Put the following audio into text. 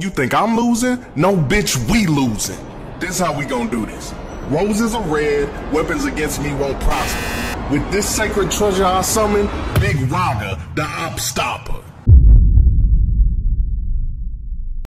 You think I'm losing? No, bitch, we losing. This how we gonna do this. Roses are red, weapons against me won't prosper. With this sacred treasure I summon, Big Raga, the op stopper.